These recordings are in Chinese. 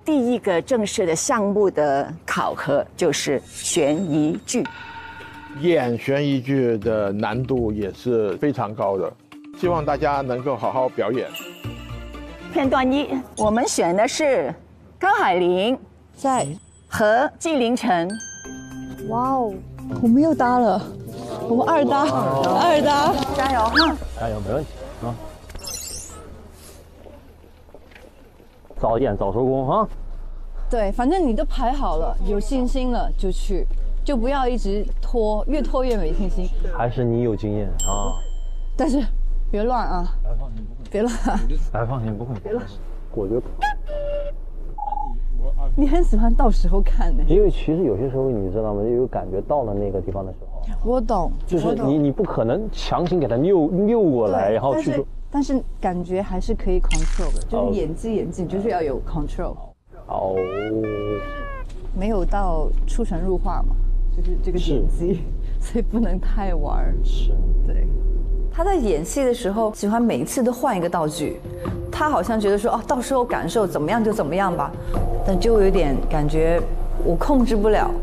第一个正式的项目的考核就是悬疑剧。 演悬疑剧的难度也是非常高的，希望大家能够好好表演。 片段一，我们选的是高海玲在和纪凌尘。 哇哦，我们又搭了，我们二搭，二搭， 加油哈！ 加油，没问题啊！早演早收工哈。 对，反正你都排好了，有信心了就去，就不要一直拖，越拖越没信心。 还是你有经验啊！ 但是别乱啊！别乱！ 来，放心，不会，别乱。我觉得， 你很喜欢到时候看的， 因为其实有些时候你知道吗？有感觉到了那个地方的时候， 我懂， 就是你不可能强行给它扭过来，然后去做。 但是感觉还是可以 control 的，就是演技就是要有 control。 哦， 没有到出神入化嘛，就是这个演技，所以不能太玩。 是， 对。他在演戏的时候，喜欢每一次都换一个道具。他好像觉得说，哦，到时候感受怎么样就怎么样吧，但就有点感觉我控制不了。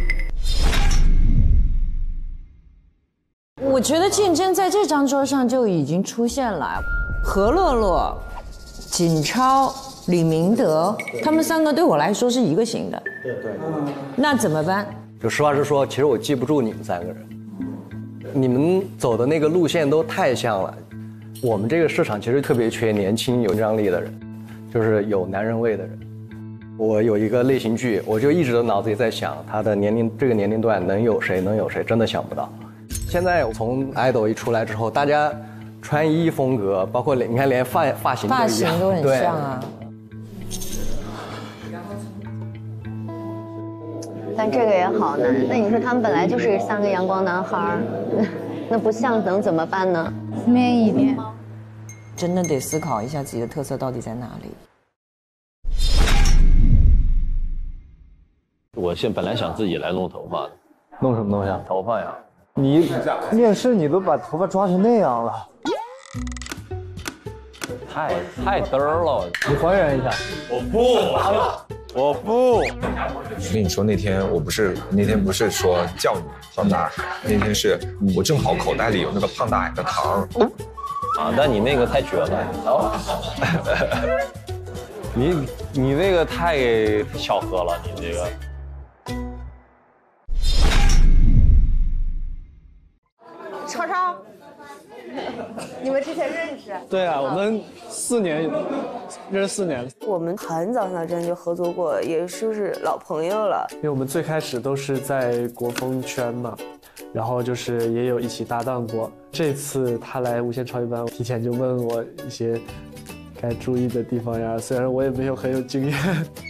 我觉得竞争在这张桌上就已经出现了，何乐乐、景超、李明德，他们三个对我来说是一个型的。对。那怎么办？ 就实话实说，其实我记不住你们三个人。你们走的那个路线都太像了。我们这个市场其实特别缺年轻有张力的人，就是有男人味的人。我有一个类型剧，我就一直都脑子里在想，他的这个年龄段能有谁，真的想不到。现在从idol一出来之后，大家穿衣风格，包括你看连发型都很像啊。 但这个也好难。那你说他们本来就是三个阳光男孩，那不像能怎么办呢？man一点， 真的得思考一下自己的特色到底在哪里。 我本来想自己来弄头发的， 弄什么东西啊？ 头发呀。 你面试你都把头发抓成那样了， 太嘚儿了， 你还原一下。 我不。 我跟你说，那天不是说叫你胖大海，那天是我正好口袋里有那个胖大海的糖。 啊，但你那个太绝了。你那个太巧合了，你这个。 超超，你们之前认识？ 对啊，我们认识4年了。 我们很早之前就合作过，也就是老朋友了。 因为我们最开始都是在国风圈嘛，然后就是也有一起搭档过。这次他来无限超一班，提前就问我一些该注意的地方呀，虽然我也没有很有经验。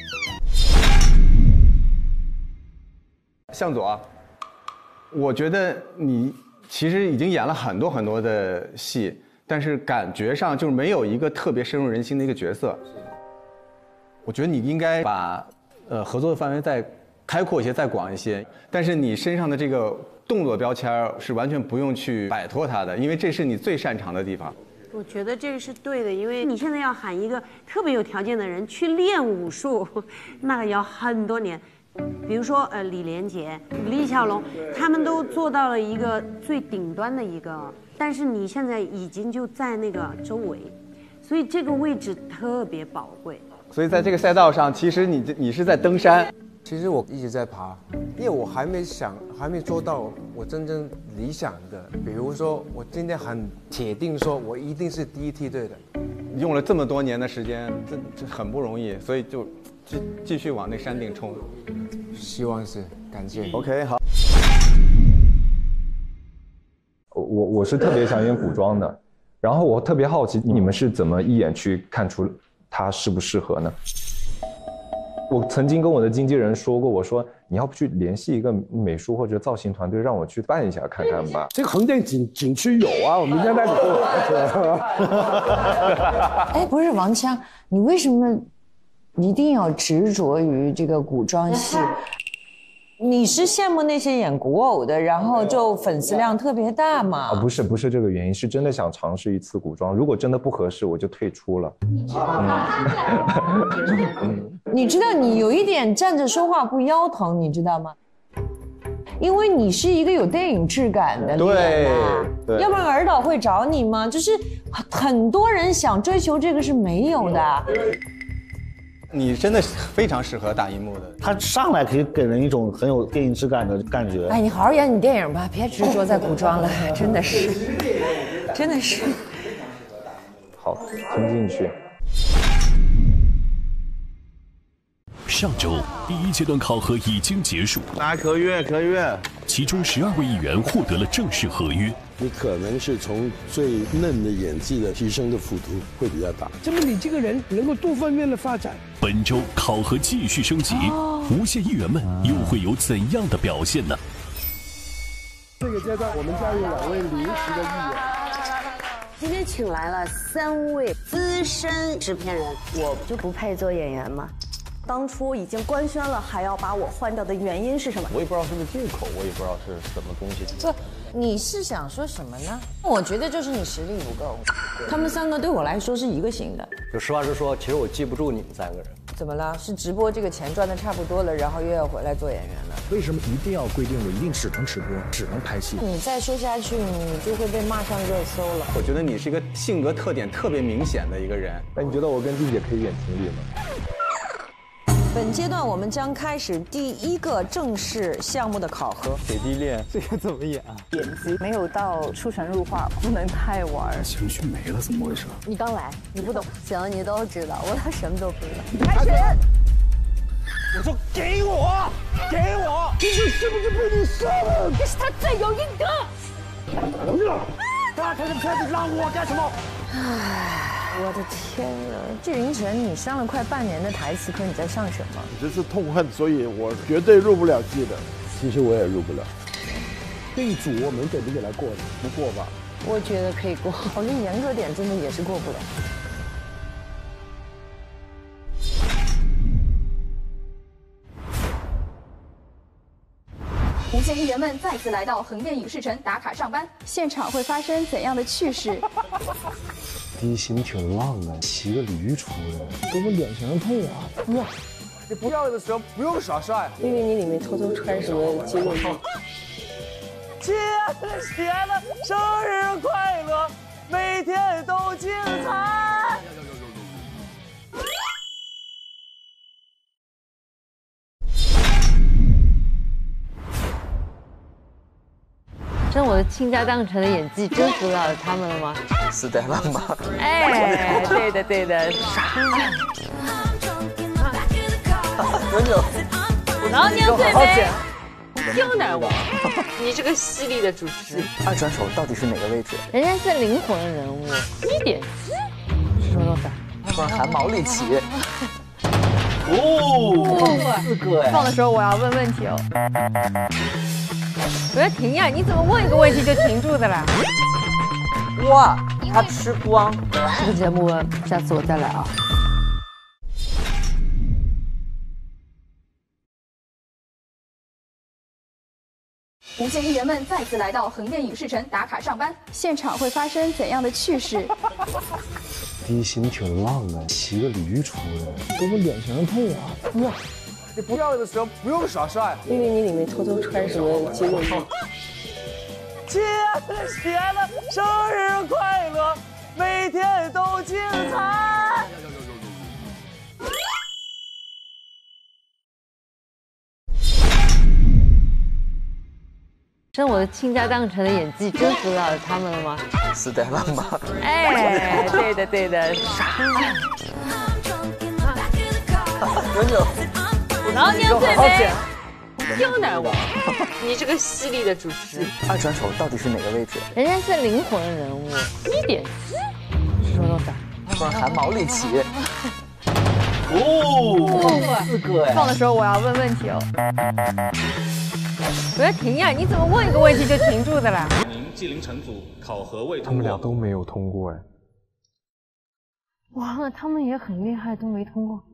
向佐，我觉得你其实已经演了很多的戏，但是感觉上就是没有一个特别深入人心的一个角色。我觉得你应该把合作的范围再开阔一些，再广一些。但是你身上的这个动作标签是完全不用去摆脱它的，因为这是你最擅长的地方。 我觉得这个是对的，因为你现在要喊一个特别有条件的人去练武术，那个要很多年。比如说李连杰、李小龙，他们都做到了一个最顶端的一个，但是你现在已经就在那个周围，所以这个位置特别宝贵。 所以在这个赛道上，其实你是在登山。 其实我一直在爬，因为我还没做到我真正理想的。比如说，我今天很铁定说，我一定是第一梯队的。 用了这么多年的时间，这很不容易，所以就继续往那山顶冲。 希望是，感谢。 OK， 好。 我是特别想演古装的，然后我特别好奇你们是怎么一眼去看出他适不适合呢？我曾经跟我的经纪人说过，我说你要不去联系一个美术或者造型团队，让我去办一下看看吧。 这个横店景区有啊，我明天带你过。 哎，不是王锵，你为什么一定要执着于这个古装戏？你是羡慕那些演古偶的，然后就粉丝量特别大吗？ 不是这个原因，是真的想尝试一次古装。如果真的不合适，我就退出了。 你知道你有一点站着说话不腰疼，你知道吗？因为你是一个有电影质感的脸啊， 对， 要不然尔导会找你吗？就是很多人想追求这个是没有的。 你真的非常适合大荧幕的。 他上来可以给人一种很有电影质感的感觉。 哎，你好好演你电影吧，别执着在古装了，真的是，真的是。 好，听进去。 上周第1阶段考核已经结束， 来可约， 其中12位议员获得了正式合约。 你可能是从最嫩的演技的提升的幅度会比较大。 证明你这个人能够多方面的发展。 本周考核继续升级，无线议员们又会有怎样的表现呢？ 这个阶段我们家有2位临时的议员。 今天请来了3位资深制片人， 我就不配做演员吗？ 当初已经官宣了，还要把我换掉的原因是什么？ 我也不知道是不是借口，我也不知道是什么东西。 这，你是想说什么呢？我觉得就是你实力不够。他们3个对我来说是一个型的。 就实话实说，其实我记不住你们3个人。 怎么了？是直播这个钱赚的差不多了，然后又要回来做演员了？ 为什么一定要规定我一定只能直播，只能拍戏？ 你再说下去，你就会被骂上热搜了。 我觉得你是一个性格特点特别明显的一个人。 那你觉得我跟静姐可以演情侣吗？ 本阶段我们将开始第1个正式项目的考核。 姐弟恋， 这个怎么演啊？ 演技没有到出神入化，不能太玩。 情绪没了，怎么回事？ 你刚来，你不懂。行，你都知道，我什么都不知道。 开始！我说给我！今天是不是被你杀了？ 这是他罪有应得。 他开始让我干什么？ 我的天哪！纪凌尘，你上了快半年的台词课，你在上什么？ 只是痛恨，所以我绝对入不了戏的。 其实我也入不了。 这一组我们给不给他过的？不过吧？ 我觉得可以过，考虑严格点，真的也是过不了。 无线艺人们再次来到横店影视城打卡上班，现场会发生怎样的趣事？ 地形挺浪的，骑个驴出来， 跟我脸型配啊！哇，你不要的时候不用耍帅， 因为你里面偷偷穿什么肌肉衣。 亲爱的，生日快乐，每天都精彩。 真我的倾家荡产的演技征服了他们了吗？ 是在浪吧？ 哎，对的对的， 牛牛， 老娘最美，刁难我！你这个犀利的主持， 二转手到底是哪个位置？ 人家是灵魂人物，1点4，是多少？ 不然汗毛立起。 哦 ，4个哎！ 放的时候我要问问题哦。我要停呀！你怎么问一个问题就停住的啦？ 哇，他吃光！ 这个节目下次我再来啊。 无线艺人们再次来到横店影视城打卡上班，现场会发生怎样的趣事？ 地形挺浪的，骑个驴出来， 跟我脸型配啊！哇，你不要的时候不用耍帅， 因为你里面偷偷穿什么肌肉衣。 亲爱的，生日快乐，每天都精彩。 真我的倾家荡产的演技征服了他们了吗？ 是在浪吧？ 哎，对的对的， 牛牛， 老娘最美，刁难我！你这个犀利的主持， 二转手到底是哪个位置？ 人家是灵魂人物，1点4，是多少？ 不然汗毛立起。 4 个哎！ 放的时候我要问问题哦。我要停呀！你怎么问一个问题就停住的啦？ 您纪凌尘组考核未通过， 他们俩都没有通过哎。 哇，那他们也很厉害，都没通过。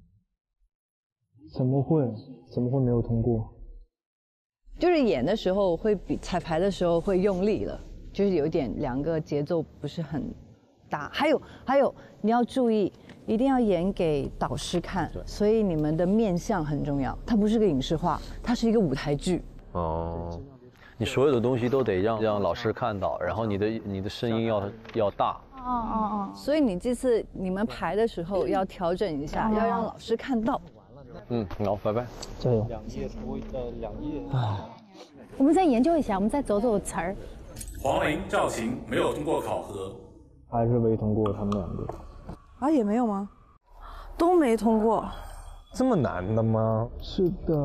怎么会没有通过？ 就是演的时候会比彩排的时候会用力了，就是有点2个节奏不是搭。还有，你要注意，一定要演给导师看，所以你们的面相很重要。它不是个影视化，它是一个舞台剧。 哦，你所有的东西都得让老师看到，然后你的声音要大。 所以你这次你们排的时候要调整一下，要让老师看到。 好，拜拜，加油。 2页多2页。 我们再研究一下，我们再走走词儿。 黄龄、赵晴没有通过考核， 还是没通过他们2个。 啊，也没有吗？都没通过。 这么难的吗？ 是的。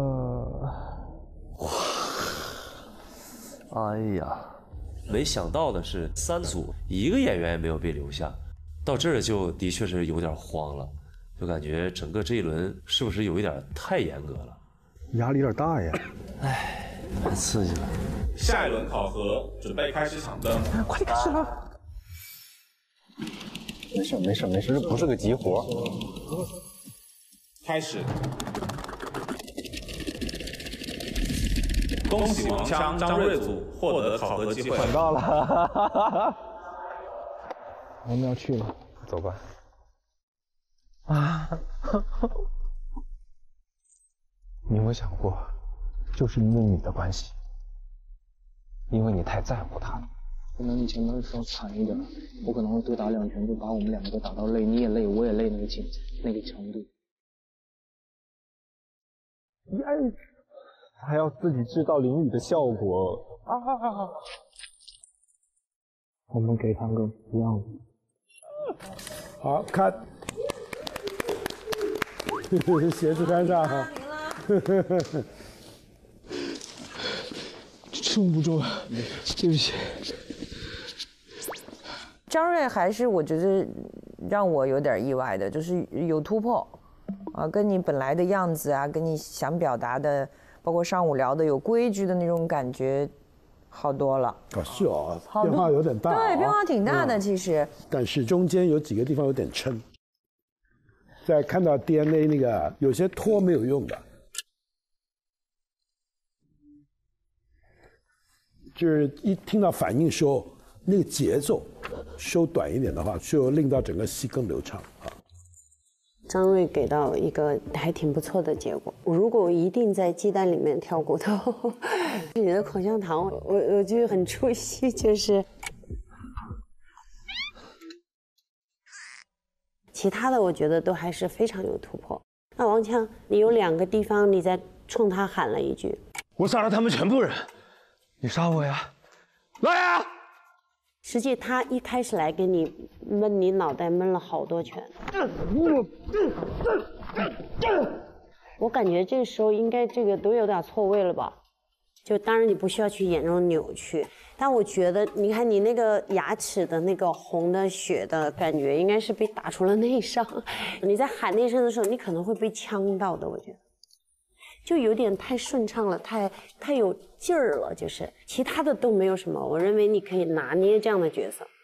哎呀，没想到的是3组1个演员也没有被留下，到这儿就的确是有点慌了，就感觉整个这一轮是不是有一点太严格了？ 压力有点大呀。 哎，太刺激了。 下一轮考核准备开始抢灯， 快点开始了。 没事，这不是个急活。 开始。恭喜王锵、张睿组获得考核机会。 抢到了，我们要去了， 走吧。你有没有想过，就是因为你的关系，因为你太在乎他了。 可能以前的时候惨一点，我可能会多打2拳，就把我们2个打到累，你也累，我也累那个程度。 还要自己制造淋雨的效果。 我们给他个不样子。 好看。鞋子穿上。 撑不住了，对不起。 张睿还是我觉得让我有点意外的，就是有突破，跟你本来的样子啊，跟你想表达的，包括上午聊的有规矩的那种感觉，好多了。 是哦，变化有点大。 对，变化挺大的其实。 但是中间有几个地方有点撑。在看到 DNA 那个有些拖没有用的，就是一听到反应说那个节奏收短一点的话，就令到整个戏更流畅啊。 张睿给到一个还挺不错的结果。如果我一定在鸡蛋里面挑骨头，你的口香糖我就很出戏，就是其他的我觉得都还是非常有突破。那王锵，你有2个地方你在冲他喊了一句：“ 我杀了他们全部人，你杀我呀，来呀！” 实际他一开始来给你闷你脑袋，闷了好多拳。我感觉这个时候应该这个都有点错位了吧？就当然你不需要去演这种扭曲，但我觉得你看你那个牙齿的那个红的血的感觉，应该是被打出了内伤。你在喊那声的时候，你可能会被呛到的，我觉得。就有点太顺畅了，太有劲儿了，就是其他的都没有什么。我认为你可以拿捏这样的角色。